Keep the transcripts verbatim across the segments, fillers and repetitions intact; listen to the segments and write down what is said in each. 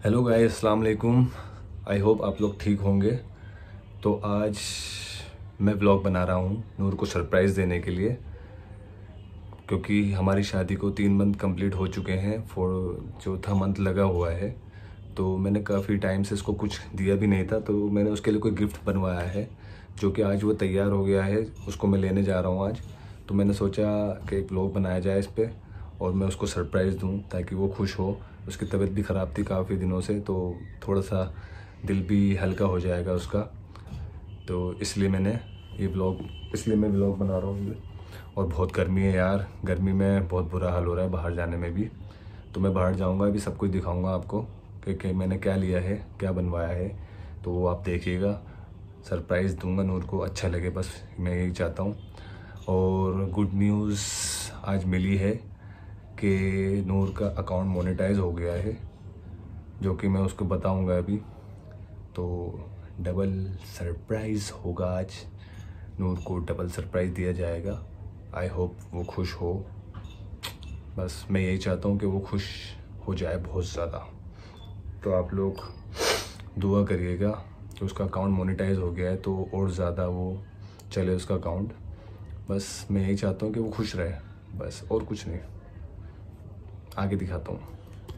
Hello guys, अस्सलाम वालेकुम। I hope आप लोग ठीक होंगे। तो आज मैं व्लॉग बना रहा हूँ नूर को सरप्राइज़ देने के लिए, क्योंकि हमारी शादी को तीन मंथ कंप्लीट हो चुके हैं। फोर चौथा मंथ लगा हुआ है। तो मैंने काफ़ी टाइम से इसको कुछ दिया भी नहीं था, तो मैंने उसके लिए कोई गिफ्ट बनवाया है जो कि आज वो तैयार हो गया है। उसको मैं लेने जा रहा हूँ आज। तो मैंने सोचा कि एक व्लॉग बनाया जाए इस पर और मैं उसको सरप्राइज़ दूँ ताकि वो खुश हो। उसकी तबीयत भी ख़राब थी काफ़ी दिनों से, तो थोड़ा सा दिल भी हल्का हो जाएगा उसका। तो इसलिए मैंने ये व्लॉग इसलिए मैं व्लॉग बना रहा हूँ। और बहुत गर्मी है यार, गर्मी में बहुत बुरा हाल हो रहा है बाहर जाने में भी। तो मैं बाहर जाऊँगा, अभी सब कुछ दिखाऊँगा आपको कि, कि मैंने क्या लिया है, क्या बनवाया है। तो वो आप देखिएगा, सरप्राइज़ दूँगा नूर को, अच्छा लगे, बस मैं यही चाहता हूँ। और गुड न्यूज़ आज मिली है कि नूर का अकाउंट मोनेटाइज हो गया है, जो कि मैं उसको बताऊंगा अभी। तो डबल सरप्राइज़ होगा आज, नूर को डबल सरप्राइज़ दिया जाएगा। आई होप वो खुश हो, बस मैं यही चाहता हूँ कि वो खुश हो जाए बहुत ज़्यादा। तो आप लोग दुआ करिएगा कि उसका अकाउंट मोनेटाइज हो गया है तो और ज़्यादा वो चले उसका अकाउंट। बस मैं यही चाहता हूँ कि वो खुश रहे, बस, और कुछ नहीं। आगे दिखाता हूँ।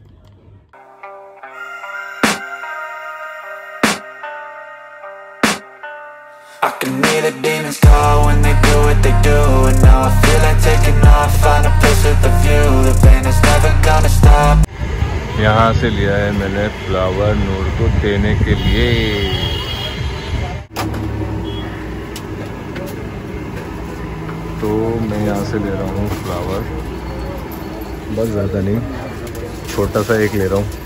I can hear the demons call when they do what they do. And now I feel like taking off, find a place with a view. The pain is never gonna stop. यहाँ से लिया है मैंने flower नूर को देने के लिए। तो मैं यहाँ से ले रहा हूँ फ्लावर, बस ज़्यादा नहीं, छोटा सा एक ले रहा हूँ।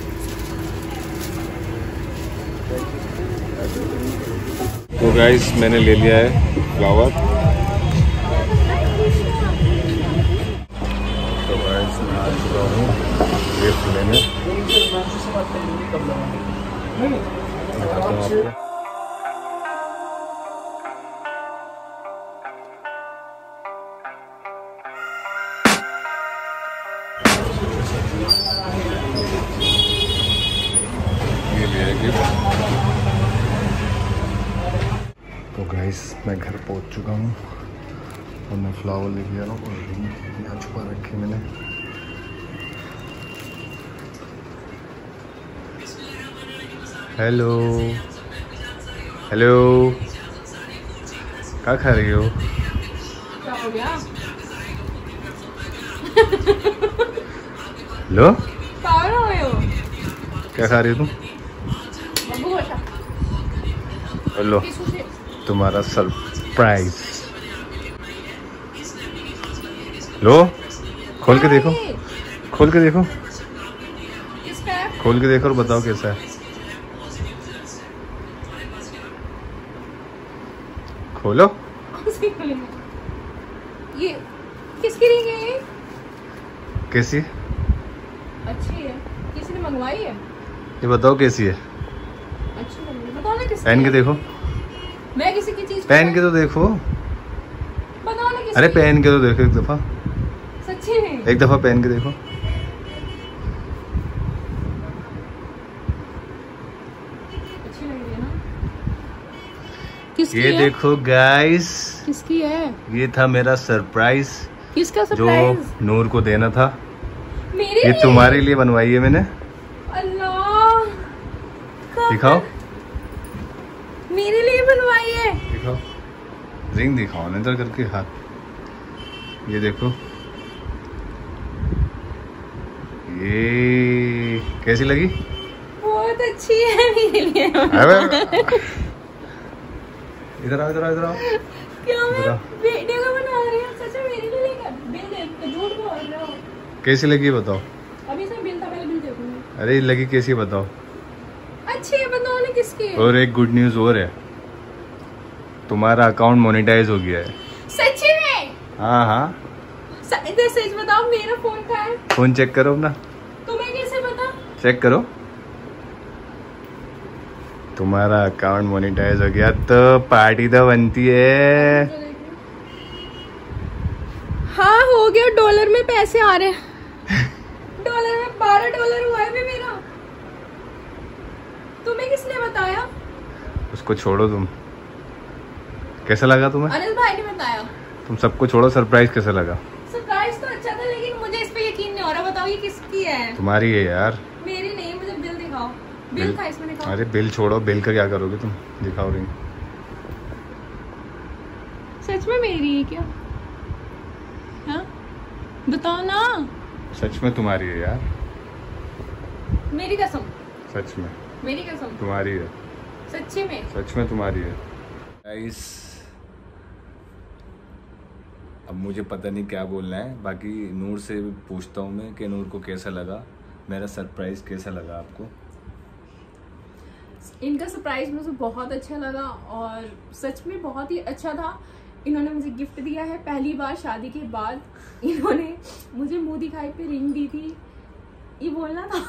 तो गाइस मैंने ले लिया है फ्लावर। तो गाइस मैं आ चुका हूँ गिफ्ट लेने, बताता हूँ आपको। ये लिया है गिफ्ट। तो गाइस मैं घर पहुंच चुका हूँ और मैं फ्लावर लेके आ रहा हूँ और रिंग यहाँ छुपा रखी मैंने। हेलो हेलो, क्या खा रही हो? क्या हो गया? लो, पागल हो गए हो? क्या खा रही हो तुम? बब्बू गोशा। हेलो, किस खुशी? तुम्हारा सरप्राइज। लो, खोल के देखो, खोल के देखो, किसका है? खोल के देखो और बताओ कैसा है। खोलो। किसकी खुलेंगे? ये किसकी रिंग है ये? कैसी है? अच्छी है। किसी ने मंगवाई है? ये बताओ कैसी है। अच्छी लग रही है। बताओ ना किसकी पहन के है? देखो, मैं किसी की चीज पहन के तो देखो। बताओ ना किसकी अरे है? पहन के तो देखो एक दफा, सच्ची में? एक दफा पहन के देखो। अच्छी लग रही है ना? किसकी ये है? देखो गाइस, किसकी है? ये था मेरा सरप्राइज किसका जो सरप्राइज? नूर को देना था। मेरे ये लिए? तुम्हारे लिए बनवाई है मैंने। अल्लाह, कब? दिखाओ, मेरे लिए बनवाई है? दिखाओ, रिंग दिखाओ नजर करके हाथ। ये देखो, ये कैसी लगी? बहुत अच्छी है मेरे लिए। अरे इधर आओ, इधर आओ, इधर आओ। क्या मैं जरा। वीडियो को बना रही हूँ? सच में मेरे लिए लेकर बिल दे, झूठ बोल रहे हो? कैसी लगी बताओ। अभी से बिल था, पहले बिल देखूंगी। अरे लगी कैसी बताओ। अच्छी है, बताओ ना किसकी है? और एक गुड न्यूज और है, तुम्हारा अकाउंट मोनेटाइज हो गया है। सच्ची में? हाँ हाँ, सच सच बताओ, मेरा फोन कहाँ है? फोन चेक करो अपना, तुम्हें कैसे पता? चेक करो। तुम्हारा अकाउंट मोनेटाइज हो गया तो पार्टी तो बनती है। हाँ हो गया, डॉलर में पैसे आ रहे हैं। डॉलर में बारह डॉलर हुआ है भी मेरा। तुम्हें किसने बताया? उसको छोड़ो तुम। कैसा लगा तुम्हें? अनिल भाई ने बताया। तुम सबको छोड़ो, सरप्राइज कैसा लगा? सरप्राइज तो अच्छा था, लेकिन मुझे इस पे यकीन नहीं हो रहा। बताओ ये किसकी है? तुम्हारी है यार। मेरी नहीं, मुझे बिल दिखाओ। बिल था इसमें दिखाओ। अरे बिल छोड़ो, बिल का क्या करोगे तुम? दिखाओ रिंग। सच में मेरी है क्या? हाँ बताओ ना। सच में तुम्हारी है यार। मेरी कसम। सच में मेरी कसम तुम्हारी है। सच्ची में सच में तुम्हारी है। गाइस अब मुझे पता नहीं क्या बोलना है, बाकी नूर से पूछता हूँ मैं कि नूर को कैसा लगा मेरा सरप्राइज, कैसा लगा आपको? इनका सरप्राइज मुझे बहुत अच्छा लगा और सच में बहुत ही अच्छा था। इन्होंने मुझे गिफ्ट दिया है पहली बार शादी के बाद। इन्होंने मुझे मुंह दिखाई पे रिंग दी थी। ये बोलना था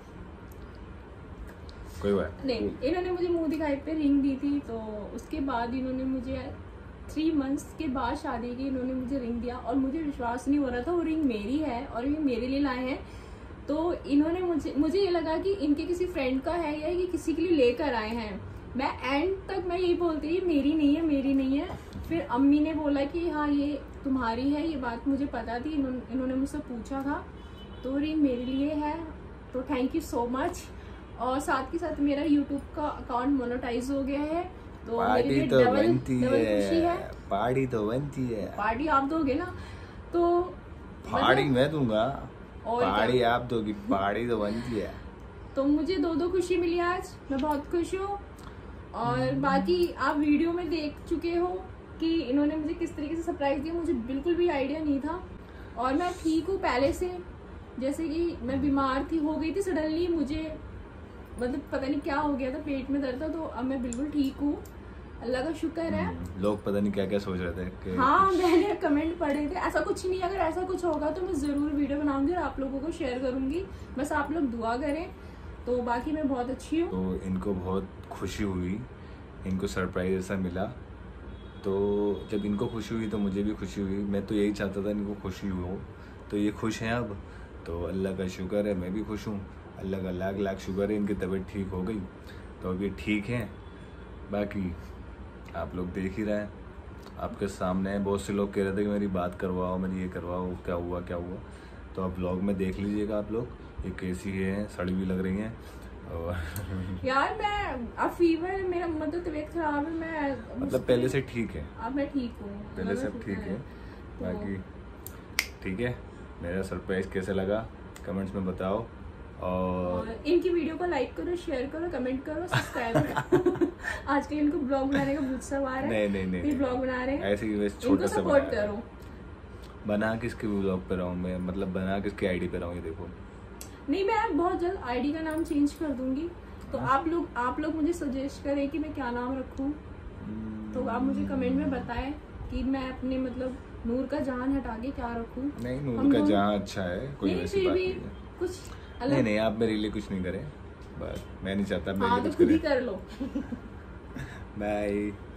कोई बात नहीं। इन्होंने मुझे मुंह दिखाई पे रिंग दी थी, तो उसके बाद इन्होंने मुझे थ्री मंथ्स के बाद शादी की इन्होंने मुझे रिंग दिया और मुझे विश्वास नहीं हो रहा था वो रिंग मेरी है और ये मेरे लिए लाए हैं। तो इन्होंने मुझे मुझे ये लगा कि इनके किसी फ्रेंड का है या ये किसी के लिए लेकर आए हैं। मैं एंड तक मैं यही बोलती थी मेरी नहीं है, मेरी नहीं है। फिर अम्मी ने बोला कि हाँ ये तुम्हारी है, ये बात मुझे पता थी। इन्होंने इन्होंने मुझसे पूछा था, तो रिंग मेरे लिए है। तो थैंक यू सो मच। और साथ के साथ मेरा यूट्यूब का अकाउंट मोनेटाइज हो गया है, तो मेरे लिए तो डबल डबल खुशी है। पार्टी तो बनती है। पार्टी आप दोगे ना, तो पार्टी मैं दूंगा, और पार्टी आप दोगी, पार्टी तो बनती है। तो मुझे दो दो खुशी मिली आज, मैं बहुत खुश हूँ। और बाकी आप वीडियो में देख चुके हो कि इन्होंने मुझे किस तरीके से सरप्राइज दिया। मुझे बिल्कुल भी आइडिया नहीं था और मैं ठीक हूँ पहले से। जैसे कि मैं बीमार थी, हो गई थी सडनली, मुझे मतलब पता नहीं क्या हो गया था, पेट में दर्द था, तो अब मैं बिल्कुल ठीक हूँ, अल्लाह का शुक्र है। लोग पता नहीं क्या क्या सोच रहे थे कि हाँ मैंने कमेंट पढ़े थे, ऐसा कुछ नहीं। अगर ऐसा कुछ होगा तो मैं जरूर वीडियो बनाऊंगी और आप लोगों को शेयर करूंगी, बस आप लोग दुआ करें। तो बाकी मैं बहुत अच्छी हूँ। तो इनको बहुत खुशी हुई, इनको सरप्राइज ऐसा मिला, तो जब इनको खुशी हुई तो मुझे भी खुशी हुई। मैं तो यही चाहता था इनको खुशी हो, तो ये खुश हैं अब, तो अल्लाह का शुक्र है, मैं भी खुश हूँ। अल्लाह का लाख लाख शुक्र है, इनकी तबीयत ठीक हो गई, तो अभी ठीक हैं। बाकी आप लोग देख ही रहे हैं, आपके सामने है। बहुत से लोग कह रहे थे कि मेरी बात करवाओ, मेरी ये करवाओ, क्या हुआ क्या हुआ, तो आप व्लॉग में देख लीजिएगा आप लोग ये कैसी है, सड़ी भी लग रही हैं। और यार मैं अब फीवर, मेरा मतलब तबीयत खराब है, मैं मतलब पहले से ठीक है, अब मैं ठीक हूँ, पहले से ठीक है। बाकी ठीक है, मेरा सरप्राइज कैसे लगा कमेंट्स में बताओ। और, और इनकी वीडियो को लाइक करो, शेयर करो, कमेंट करो, सब्सक्राइब करो। आजकल इनको ब्लॉग बनाने का भूत सवार है। नहीं नहीं नहीं, ब्लॉग बना रहे हैं ऐसे ही वैसे छोटा सा सपोर्ट करो। बना किसके ब्लॉग पे रहूँ मैं, मतलब बना किसके आईडी पे रहूँ, ये देखो। नहीं मैं बहुत जल्द आईडी का नाम चेंज कर दूंगी, तो आप लोग आप लोग मुझे सजेस्ट करें कि मैं क्या नाम रखूं, तो आप मुझे कमेंट में बताएं कि मैं अपने मतलब नूर का जान हटा के क्या रखूं। नहीं नूर का जान अच्छा है, कोई नहीं, वैसी फिर बात भी नहीं है। कुछ अलग। नहीं नहीं आप मेरे लिए कुछ नहीं करें, बस मैं नहीं चाहता मेरे हाँ लिए तो कुछ खुद ही करें। कर लो। बाय।